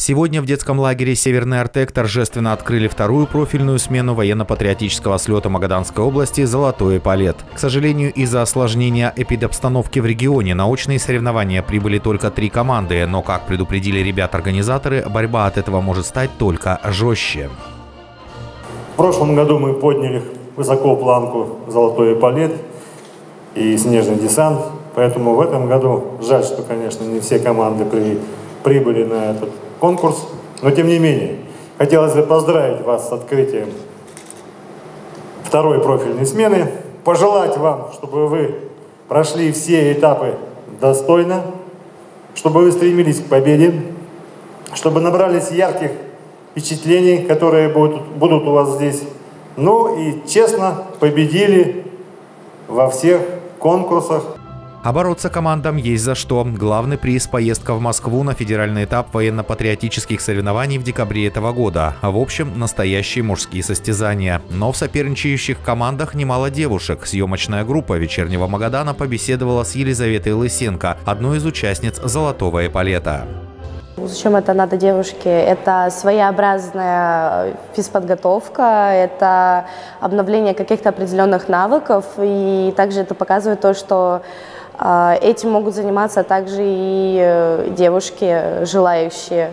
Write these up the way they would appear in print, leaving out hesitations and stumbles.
Сегодня в детском лагере «Северный Артек» торжественно открыли вторую профильную смену военно-патриотического слета Магаданской области «Золотой эполет». К сожалению, из-за осложнения эпидобстановки в регионе на очные соревнования прибыли только 3 команды, но, как предупредили ребят-организаторы, борьба от этого может стать только жестче. В прошлом году мы подняли высоко планку «Золотой эполет» и «Снежный десант», поэтому в этом году жаль, что, конечно, не все команды прибыли на этот конкурс, но тем не менее, хотелось бы поздравить вас с открытием второй профильной смены, пожелать вам, чтобы вы прошли все этапы достойно, чтобы вы стремились к победе, чтобы набрались ярких впечатлений, которые будут у вас здесь, ну и честно победили во всех конкурсах. А бороться командам есть за что. Главный приз – поездка в Москву на федеральный этап военно-патриотических соревнований в декабре этого года. В общем, настоящие мужские состязания. Но в соперничающих командах немало девушек. Съемочная группа «Вечернего Магадана» побеседовала с Елизаветой Лысенко, одной из участниц «Золотого эполета». Зачем это надо девушке? Это своеобразная физподготовка, это обновление каких-то определенных навыков, и также это показывает то, что этим могут заниматься также и девушки, желающие.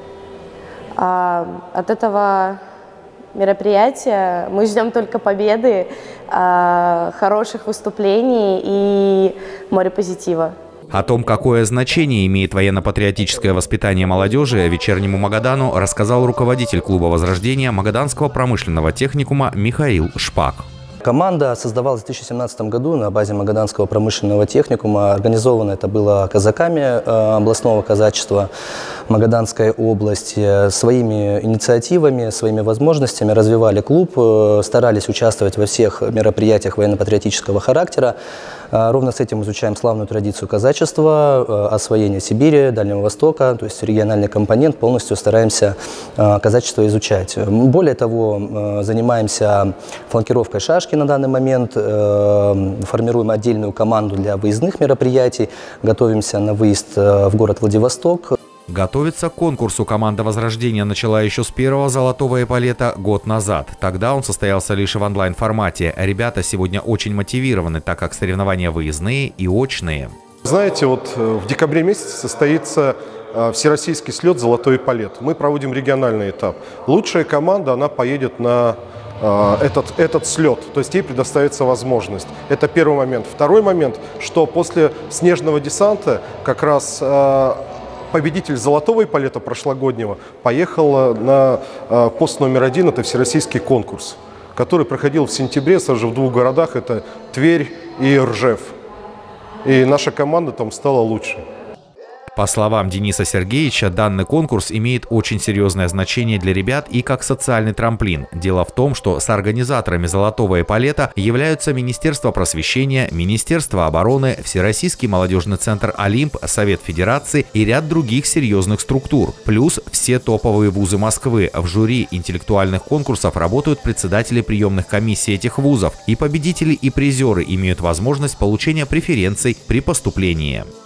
От этого мероприятия мы ждем только победы, хороших выступлений и море позитива. О том, какое значение имеет военно-патриотическое воспитание молодежи, «Вечернему Магадану» рассказал руководитель клуба «Возрождение» Магаданского промышленного техникума Михаил Шпак. Команда создавалась в 2017 году на базе Магаданского промышленного техникума. Организовано это было казаками областного казачества Магаданской области. Своими инициативами, своими возможностями развивали клуб, старались участвовать во всех мероприятиях военно-патриотического характера. Ровно с этим изучаем славную традицию казачества, освоение Сибири, Дальнего Востока, то есть региональный компонент, полностью стараемся казачество изучать. Более того, занимаемся фланкировкой шашки на данный момент, формируем отдельную команду для выездных мероприятий, готовимся на выезд в город Владивосток. Готовиться к конкурсу команда «Возрождения» начала еще с первого «Золотого эполета» год назад. Тогда он состоялся лишь в онлайн-формате. Ребята сегодня очень мотивированы, так как соревнования выездные и очные. Знаете, вот в декабре месяце состоится всероссийский слет «Золотой эполет». Мы проводим региональный этап. Лучшая команда, она поедет на этот слет, то есть ей предоставится возможность. Это первый момент. Второй момент, что после снежного десанта как раз победитель «Золотого эполета» прошлогоднего поехал на пост номер 1, это всероссийский конкурс, который проходил в сентябре сразу же в 2 городах, это Тверь и Ржев. И наша команда там стала лучше. По словам Дениса Сергеевича, данный конкурс имеет очень серьезное значение для ребят и как социальный трамплин. Дело в том, что соорганизаторами «Золотого эполета» являются Министерство просвещения, Министерство обороны, Всероссийский молодежный центр «Олимп», Совет Федерации и ряд других серьезных структур. Плюс все топовые вузы Москвы. В жюри интеллектуальных конкурсов работают председатели приемных комиссий этих вузов. И победители, и призеры имеют возможность получения преференций при поступлении.